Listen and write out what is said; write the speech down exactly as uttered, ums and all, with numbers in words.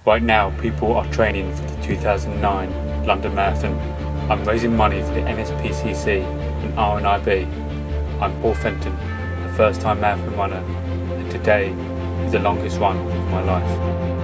Right now, people are training for the two thousand nine London Marathon. I'm raising money for the N S P C C and R N I B. I'm Paul Fenton, a first-time marathon runner, and today is the longest run of my life.